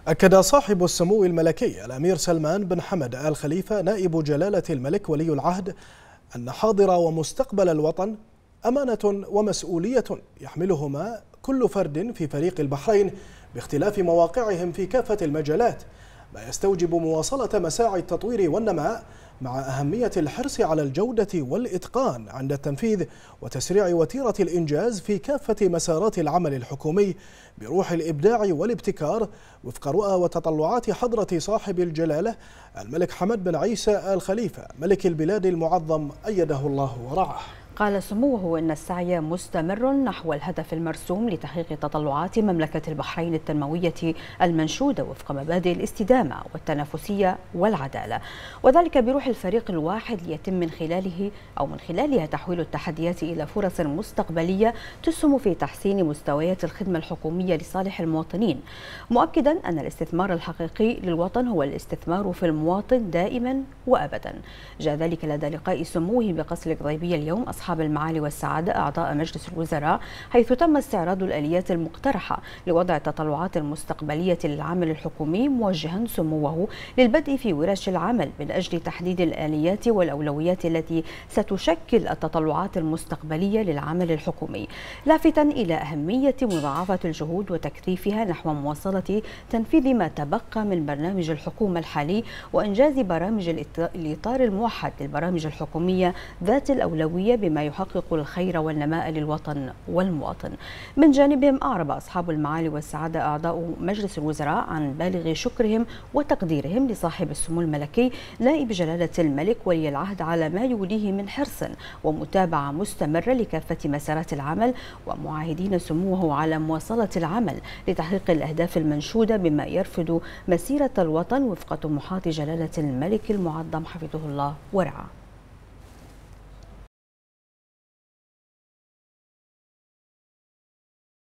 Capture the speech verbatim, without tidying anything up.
أكد صاحب السمو الملكي الأمير سلمان بن حمد آل خليفة نائب جلالة الملك ولي العهد أن حاضر ومستقبل الوطن أمانة ومسؤولية يحملهما كل فرد في فريق البحرين باختلاف مواقعهم في كافة المجالات، ما يستوجب مواصلة مساعي التطوير والنماء مع أهمية الحرص على الجودة والإتقان عند التنفيذ وتسريع وتيرة الإنجاز في كافة مسارات العمل الحكومي بروح الإبداع والابتكار وفق رؤى وتطلعات حضرة صاحب الجلالة الملك حمد بن عيسى آل خليفة ملك البلاد المعظم أيده الله ورعاه. قال سموه إن السعي مستمر نحو الهدف المرسوم لتحقيق تطلعات مملكة البحرين التنموية المنشودة وفق مبادئ الاستدامة والتنافسية والعدالة، وذلك بروح الفريق الواحد ليتم من خلاله أو من خلالها تحويل التحديات إلى فرص مستقبلية تسهم في تحسين مستويات الخدمة الحكومية لصالح المواطنين، مؤكدا أن الاستثمار الحقيقي للوطن هو الاستثمار في المواطن دائما وأبدا. جاء ذلك لدى لقاء سموه بقصر القضيبية اليوم أصحاب المعالي والسعادة أعضاء مجلس الوزراء، حيث تم استعراض الآليات المقترحة لوضع التطلعات المستقبلية للعمل الحكومي، موجها سموه للبدء في ورش العمل من أجل تحديد الآليات والأولويات التي ستشكل التطلعات المستقبلية للعمل الحكومي، لافتا إلى أهمية مضاعفة الجهود وتكثيفها نحو مواصلة تنفيذ ما تبقى من برنامج الحكومة الحالي وإنجاز برامج الإطار الموحد للبرامج الحكومية ذات الأولوية بما يحقق الخير والنماء للوطن والمواطن. من جانبهم أعرب أصحاب المعالي والسعادة أعضاء مجلس الوزراء عن بالغ شكرهم وتقديرهم لصاحب السمو الملكي نائب جلالة الملك ولي العهد على ما يوليه من حرص ومتابعة مستمرة لكافة مسارات العمل، ومعاهدين سموه على مواصلة العمل لتحقيق الأهداف المنشودة بما يرفض مسيرة الوطن وفق طموحات جلالة الملك المعظم حفظه الله ورعاه.